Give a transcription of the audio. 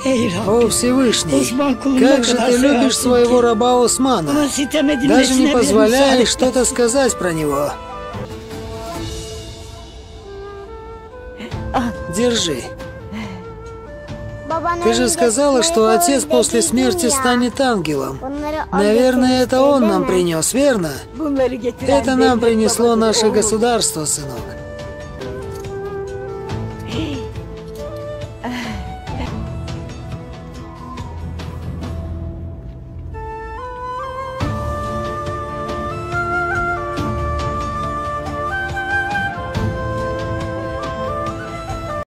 О Всевышний, как же ты любишь своего раба Османа, даже не позволяешь что-то сказать про него. Держи. Ты же сказала, что отец после смерти станет ангелом. Наверное, это он нам принес, верно? Это нам принесло наше государство, сынок.